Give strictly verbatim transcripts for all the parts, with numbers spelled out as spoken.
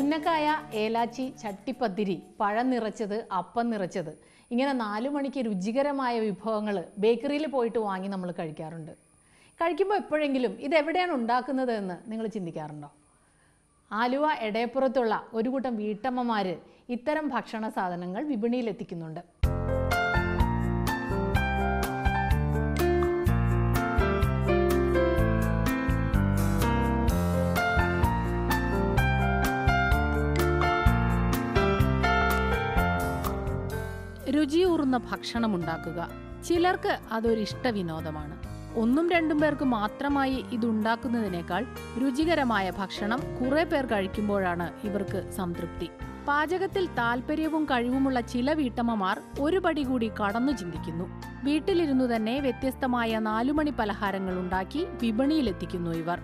ഉന്നക്കായ, ഏലാച്ചി, ചട്ടിപ്പത്തിരി, പഴം നിറച്ചത്, അപ്പം നിറച്ചത്, ഇങ്ങനെ നാലു മണിക്ക് രുചികരമായ വിഭവങ്ങൾ ബേക്കറിയിൽ പോയിട്ട് വാങ്ങി നമ്മൾ കഴിക്കാറുണ്ട്. കഴിക്കുമ്പോൾ എപ്പോഴെങ്കിലും ഇതെവിടെയാണ് ഉണ്ടാക്കുന്നത് എന്ന് നിങ്ങൾ ചിന്തിക്കാറുണ്ടോ? ആലുവ എടയപ്പുറത്തുള്ള ഒരു കൂട്ടം വീട്ടമ്മമാർ ഇത്തരം ഭക്ഷണ സാധനങ്ങൾ വിപണിയിൽ എത്തിക്കുന്നുണ്ട്. രുചിയൂറുന്ന ഭക്ഷണം ഉണ്ടാക്കുക ചിലർക്ക് അതൊരു ഇഷ്ടവിനോദമാണ്. ഒന്നും രണ്ടും പേർക്ക് മാത്രമായി ഇതുണ്ടാക്കുന്നതിനേക്കാൾ രുചികരമായ ഭക്ഷണം കുറെ പേർ കഴിക്കുമ്പോഴാണ് ഇവർക്ക് സംതൃപ്തി. പാചകത്തിൽ താല്പര്യവും കഴിവുമുള്ള ചില വീട്ടമ്മമാർ ഒരു പടി കൂടി കടന്നു ചിന്തിക്കുന്നു. വീട്ടിലിരുന്നു തന്നെ വ്യത്യസ്തമായ നാലുമണി പലഹാരങ്ങൾ ഉണ്ടാക്കി വിപണിയിലെത്തിക്കുന്നു ഇവർ.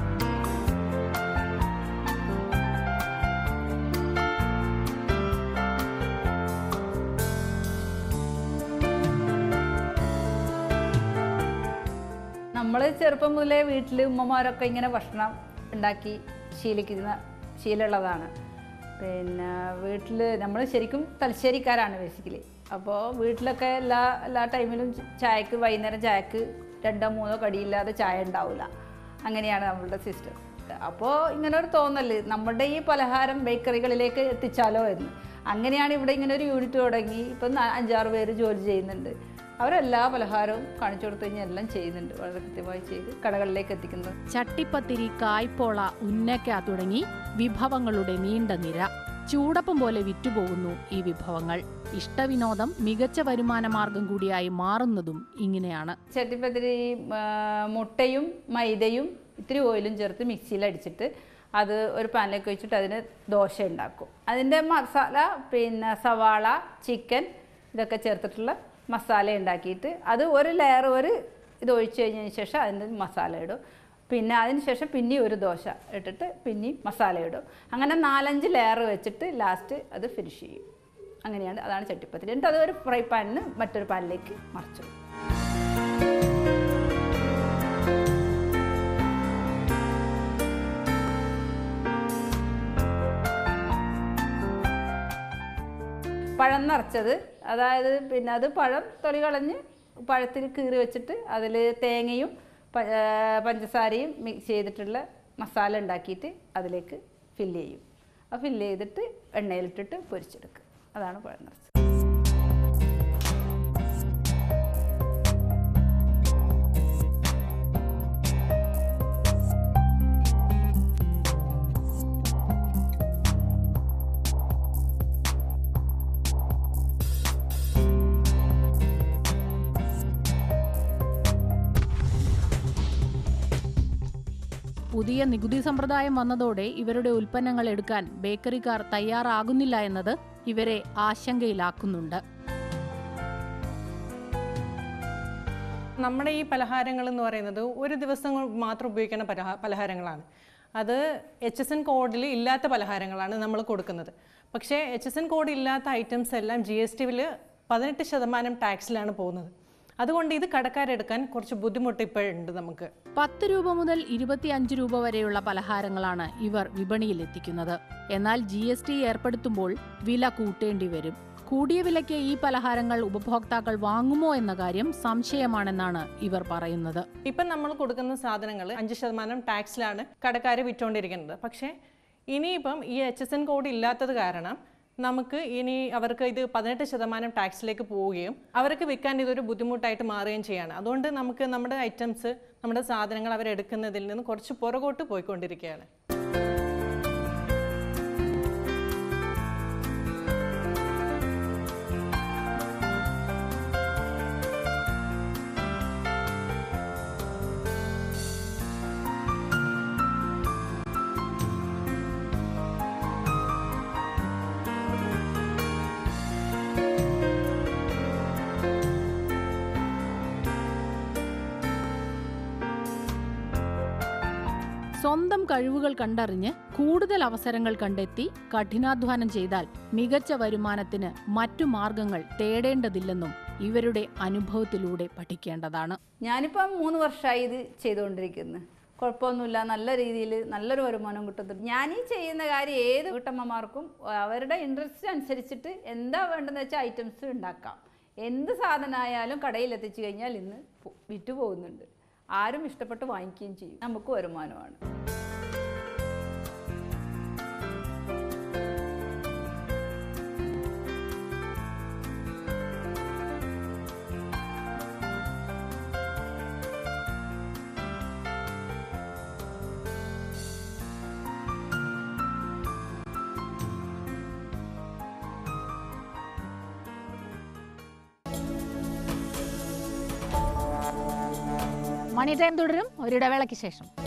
നമ്മൾ ചെറുപ്പം മുതലേ വീട്ടിൽ ഉമ്മമാരൊക്കെ ഇങ്ങനെ ഭക്ഷണം ഉണ്ടാക്കി ശീലിക്കുന്ന ശീലമുള്ളതാണ്. പിന്നെ വീട്ടിൽ നമ്മൾ ശരിക്കും തലശ്ശേരിക്കാരാണ് ബേസിക്കലി. അപ്പോൾ വീട്ടിലൊക്കെ എല്ലാ എല്ലാ ടൈമിലും ചായക്ക് വൈകുന്നേരം ചായക്ക് രണ്ടോ മൂന്നോ കടിയില്ലാതെ ചായ ഉണ്ടാവില്ല. അങ്ങനെയാണ് നമ്മളുടെ സിസ്റ്റം. അപ്പോൾ ഇങ്ങനെ ഒരു തോന്നൽ നമ്മളുടെ ഈ പലഹാരം ബേക്കറികളിലേക്ക് എത്തിച്ചാലോ എന്ന്. അങ്ങനെയാണ് ഇവിടെ ഇങ്ങനെ ഒരു യൂണിറ്റ് തുടങ്ങി. ഇപ്പം അഞ്ചാറ് പേര് ജോലി ചെയ്യുന്നുണ്ട്. അവരെല്ലാ പലഹാരവും കാണിച്ചു കൊടുത്തു കഴിഞ്ഞാൽ എല്ലാം ചെയ്യുന്നുണ്ട്. വളരെ കൃത്യമായി ചെയ്ത് കടകളിലേക്ക് എത്തിക്കുന്നത്. ചട്ടിപ്പത്തിരി, കായ്പോള, ഉന്നക്ക തുടങ്ങി വിഭവങ്ങളുടെ നീണ്ട നിര. ചൂടപ്പം പോലെ വിറ്റുപോകുന്നു ഈ വിഭവങ്ങൾ. ഇഷ്ടവിനോദം മികച്ച വരുമാന മാർഗം കൂടിയായി മാറുന്നതും ഇങ്ങനെയാണ്. ചട്ടിപ്പത്തിരി മുട്ടയും മൈദയും ഇത്തിരി ഓയിലും ചേർത്ത് മിക്സിയിൽ അടിച്ചിട്ട് അത് ഒരു പാനിലേക്ക് വെച്ചിട്ട് അതിന് ദോശ ഉണ്ടാക്കും. അതിൻ്റെ മസാല പിന്നെ സവാള, ചിക്കൻ ഇതൊക്കെ ചേർത്തിട്ടുള്ള മസാല ഉണ്ടാക്കിയിട്ട് അത് ഒരു ലെയർ ഒരു ഇത് ഒഴിച്ച് കഴിഞ്ഞതിന് ശേഷം അതിൻ്റെ മസാല ഇടും. പിന്നെ അതിന് ശേഷം പിന്നെ ഒരു ദോശ ഇട്ടിട്ട് പിന്നെയും മസാല ഇടും. അങ്ങനെ നാലഞ്ച് ലെയർ വെച്ചിട്ട് ലാസ്റ്റ് അത് ഫിനിഷ് ചെയ്യും. അങ്ങനെയാണ് അതാണ് ചട്ടിപ്പത്തിരി. എന്നിട്ട് അത് ഒരു ഫ്രൈ പാനിന് മറ്റൊരു പാനിലേക്ക് മറിച്ചു. പഴം നിറച്ചത്, അതായത് പിന്നെ അത് പഴം തൊലി കളഞ്ഞ് പഴത്തിൽ കീറി വെച്ചിട്ട് അതിൽ തേങ്ങയും പഞ്ചസാരയും മിക്സ് ചെയ്തിട്ടുള്ള മസാല ഉണ്ടാക്കിയിട്ട് അതിലേക്ക് ഫില്ല് ചെയ്യും. ആ ഫില്ല് ചെയ്തിട്ട് എണ്ണയിലിട്ടിട്ട് പൊരിച്ചെടുക്കുക. അതാണ് പഴം നിറച്ചത്. പുതിയ നികുതി സമ്പ്രദായം വന്നതോടെ ഇവരുടെ ഉൽപ്പന്നങ്ങൾ എടുക്കാൻ ബേക്കറിക്കാർ തയ്യാറാകുന്നില്ല എന്നത് ഇവരെ ആശങ്കയിലാക്കുന്നുണ്ട്. നമ്മുടെ ഈ പലഹാരങ്ങൾ എന്ന് പറയുന്നത് ഒരു ദിവസം മാത്രം ഉപയോഗിക്കുന്ന പലഹാരങ്ങളാണ്. അത് എച്ച് എസ് എൻ കോഡിൽ ഇല്ലാത്ത പലഹാരങ്ങളാണ് നമ്മൾ കൊടുക്കുന്നത്. പക്ഷേ എച്ച് എസ് എൻ കോഡ് ഇല്ലാത്ത ഐറ്റംസ് എല്ലാം ജി എസ് ടിയിൽ പതിനെട്ട് ശതമാനം ടാക്സിലാണ് പോകുന്നത്. അതുകൊണ്ട് ഇത് കടക്കാരെടുക്കാൻ കുറച്ച് ബുദ്ധിമുട്ട് ഇപ്പോഴുണ്ട് നമുക്ക്. പത്ത് രൂപ മുതൽ ഇരുപത്തി അഞ്ച് രൂപ വരെയുള്ള പലഹാരങ്ങളാണ് ഇവർ വിപണിയിൽ എത്തിക്കുന്നത്. എന്നാൽ ജി എസ് ടി ഏർപ്പെടുത്തുമ്പോൾ വില കൂട്ടേണ്ടി വരും. കൂടിയ വിലയ്ക്ക് ഈ പലഹാരങ്ങൾ ഉപഭോക്താക്കൾ വാങ്ങുമോ എന്ന കാര്യം സംശയമാണെന്നാണ് ഇവർ പറയുന്നത്. ഇപ്പം നമ്മൾ കൊടുക്കുന്ന സാധനങ്ങൾ അഞ്ച് ശതമാനം ടാക്സിലാണ് കടക്കാർ വിറ്റുകൊണ്ടിരിക്കുന്നത്. പക്ഷേ ഇനിയിപ്പം ഈ എച്ച് എസ് എൻ കോഡ് ഇല്ലാത്തത് കാരണം നമുക്ക് ഇനി അവർക്ക് ഇത് പതിനെട്ട് ശതമാനം ടാക്സിലേക്ക് പോവുകയും അവർക്ക് വിൽക്കാൻ ഇതൊരു ബുദ്ധിമുട്ടായിട്ട് മാറുകയും ചെയ്യാണ്. അതുകൊണ്ട് നമുക്ക് നമ്മുടെ ഐറ്റംസ്, നമ്മുടെ സാധനങ്ങൾ അവരെടുക്കുന്നതിൽ നിന്ന് കുറച്ച് പുറകോട്ട് പോയിക്കൊണ്ടിരിക്കുകയാണ്. സ്വന്തം കഴിവുകൾ കണ്ടറിഞ്ഞ് കൂടുതൽ അവസരങ്ങൾ കണ്ടെത്തി കഠിനാധ്വാനം ചെയ്താൽ മികച്ച വരുമാനത്തിന് മറ്റു മാർഗങ്ങൾ തേടേണ്ടതില്ലെന്നും ഇവരുടെ അനുഭവത്തിലൂടെ പഠിക്കേണ്ടതാണ്. ഞാനിപ്പം മൂന്ന് വർഷമായി ഇത് ചെയ്തുകൊണ്ടിരിക്കുന്നത്. കുഴപ്പമൊന്നുമില്ല, നല്ല രീതിയിൽ നല്ലൊരു വരുമാനം കിട്ടുന്നുണ്ട്. ഞാൻ ഈ ചെയ്യുന്ന കാര്യം ഏത് വീട്ടമ്മമാർക്കും അവരുടെ ഇൻട്രസ്റ്റ് അനുസരിച്ചിട്ട് എന്താ വേണ്ടതെന്ന് വെച്ചാൽ ഐറ്റംസ് ഉണ്ടാക്കാം. എന്ത് സാധനമായാലും കടയിൽ എത്തിച്ചു കഴിഞ്ഞാൽ ഇന്ന് വിറ്റ് പോകുന്നുണ്ട്. ആരും ഇഷ്ടപ്പെട്ട് വാങ്ങിക്കുകയും ചെയ്യും. നമുക്ക് വരുമാനമാണ്. മണി ടൈം തുടരും ഒരിടവേളയ്ക്ക് ശേഷം.